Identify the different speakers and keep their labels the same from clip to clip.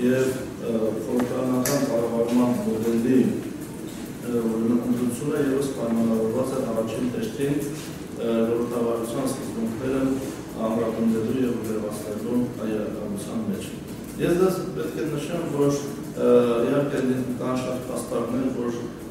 Speaker 1: եւ խորհրդարանական կառավարման մոդելի ընդունությունը ևս պայմանավորված է առաջին հերթին ժողովրդավարության սկզբունքները ամրապնդելու եւ ուժեղացնելու իրականության մեջ։ Ես դες պետք է նշեմ, որ իհարկե կան շատ փաստարկներ, որ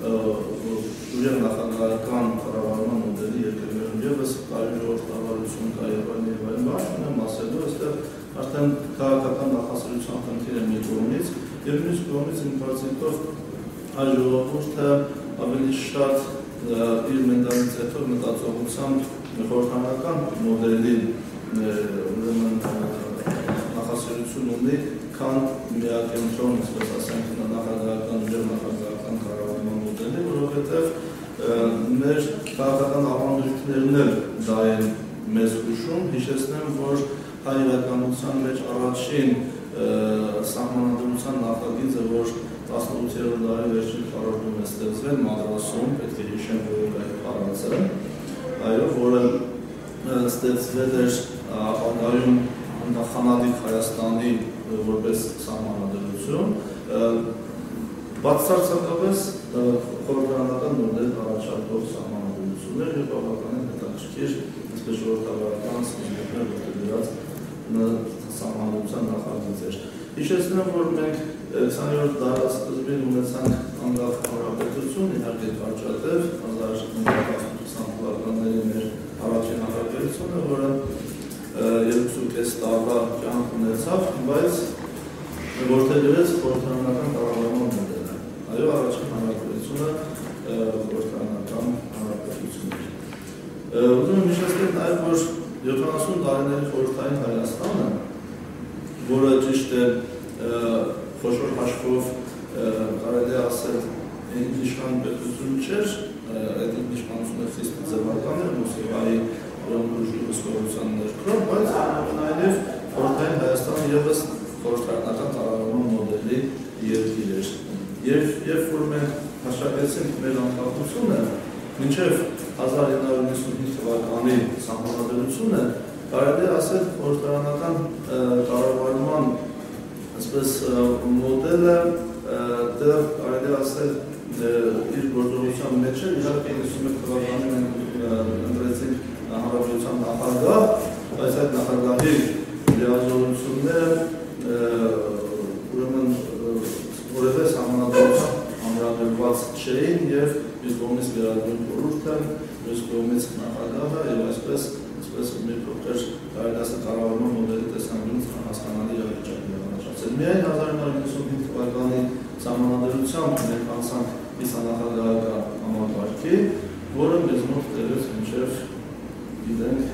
Speaker 1: ուժեղ նախագահական կառավարման մոդելի երկրներում ևս կայուն ժողովրդավարություն կա եւ այլն բաշխում եմ ասելու, այստեղ արդեն քաղաքական նախասիրության խնդիր է մի կողմից եւ մյուս կողմից իմ կարծիքով այ ժողովուրդը ավելի շատ իր մենდանից հետո մտածողությամբ խորհրդարանական մոդելի ուրեմն նախասիրություն ունի, քան միակենտրոն, այսպես ասենք, նախագահական ուժեղ նախագահական կառավարման մոդելի, որովհետև մեր քաղաքական ավանդույթներն էլ դա են մեզ հուշում, հիշեցնեմ, որ հայ իրականության մեջ առաջին սահմանադրության նախագիծը, որ 18-րդ դարի վերջին քառորդում է ստեղծվել Մադրասում, պետք է հիշեմ, որ այդ փառացը, այո, որը ստեղծվել էր ապագայում նախանալիք Հայաստանի որպես սահմանադրություն, բացարձակապես խորհրդարանական մոդել առաջարկող սահմանադրություններ եւ բավականին հետաքրքիր, այսպես ժողովրդավարական սկզբունքներ որդեգրած սահմանադրության նախագիծեր։ Հիշեցնեմ, որ մենք 20-րդ դարասկզբին ունեցանք անկախ հանրապետություն, իհարկե կարճատև 1920 թվականների մեր առաջին հանրապետությունը, որը 2.5 տարվա կյանք ունեցավ, բայց որդեգրեց խորհրդարանական կառավարման մոդելը։ Այո, առաջին հանրապետությունը խորհրդարանական հանրապետությունն էր։ Ուզում եմ հիշեցնել նաև, որ 70 տարիների խորհրդային Հայաստանը, որը ճիշտ է խոշոր հաշվով կարելի է ասել ինքնիշխան պետություն չէր, այդ ինքնիշխանությունը խիստ ձևական էր Մոսկվայի հսկողության ներքո, բայց այնուամենայնիվ խորհրդային Հայաստանը ևս խորհրդարանական կառավարման մոդելի երկիր էր։ Երբ որ մենք հաշվարկեցինք մեր անկախությունը, մինչև 1995 թվականի սահմանադրությունը, կարելի է ասել խորհրդարանական կառավարման այսպես մոդելը դեռ կարելի է ասել իր գործողության մեջ էր, իհարկե 91 թվականին մենք ընտրեցինք հանրապետության նախագահ, բայց այդ նախագահի լիազորությունները ուրեմն որևէ սահմանադրությամբ ամրագրված չէին եւ մյուս կողմից Գերագույն խորհուրդը, մյուս կողմից նախագահը եւ այսպես մի փոքր կարելի ասել կառավարման մոդելի տեսանկյունից հասկանալի իրավիճակ է առաջացել։ Միայն 1995 թվականի սահմանադրությամբ մենք անցանք կիսանախագահական համակարգի, որը մեզ մոտ տևեց մինչև գիտենք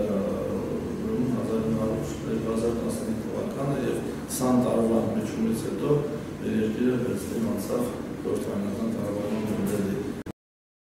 Speaker 1: 2015 թվականը եւ 20 տարվա միջումից հետո երկիրը վերցնել անցավ խորհրդարանական կառավարման մոդելի։